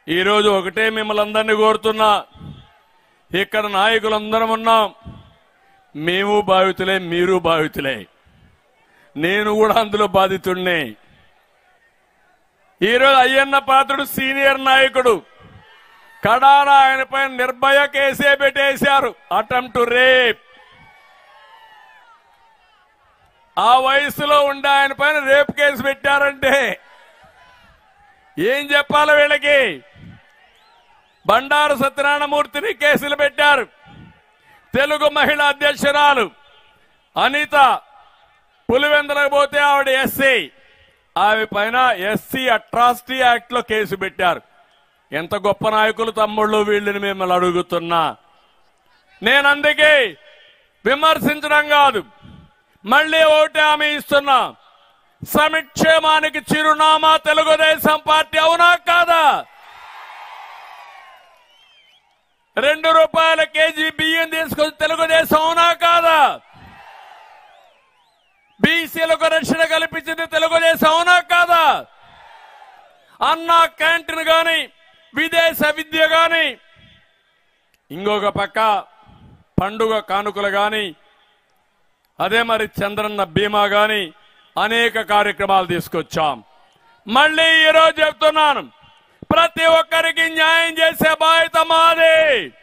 ఈరోజు ఒకటే మిమ్మల్ని అందరినీ కోరుతున్నా, ఇక్కడ నాయకులందరం ఉన్నాం, మేము బాధితులే, మీరు బాధితులే, నేను కూడా అందులో బాధితుడినే. ఈరోజు అయ్యన్న పాత్రుడు సీనియర్ నాయకుడు, కడాన ఆయనపై నిర్భయ కేసే పెట్టేశారు, అటెంప్ట్ టు రేప్. ఆ వయసులో ఉండే ఆయన పైన రేప్ కేసు పెట్టారంటే ఏం చెప్పాలి వీళ్ళకి? బండారు సత్యనారాయణమూర్తిని కేసులు పెట్టారు. తెలుగు మహిళా అధ్యక్షురాలు అనిత పులివెందులకు పోతే ఆవిడ ఎస్సీ, ఆమె పైన ఎస్సీ అట్రాసిటీ యాక్ట్ లో కేసు పెట్టారు. ఎంత గొప్ప నాయకులు తమ్ముళ్ళు వీళ్ళని మిమ్మల్ని అడుగుతున్నా. నేను అందుకే విమర్శించడం కాదు, మళ్ళీ ఒకటి హామీ ఇస్తున్నా, సంక్షేమానికి చిరునామా తెలుగుదేశం పార్టీ, అవునా కాదా? 2 రూపాయల కేజీ బియ్యం తీసుకొచ్చి తెలుగుదేశం, అవునా కాదా? బీసీలకు రక్షణ కల్పించింది తెలుగుదేశం, అవునా కాదా? అన్నా క్యాంటీన్ గాని, విదేశ విద్య గాని, ఇంకొక పక్క పండుగ కానుకలు గాని, అదే మరి చంద్రన్న బీమా గాని అనేక కార్యక్రమాలు తీసుకొచ్చాం. మళ్ళీ ఈరోజు చెప్తున్నాను, ప్రతి ఒక్కరికి న్యాయం చేసే బాధ్యత మాది.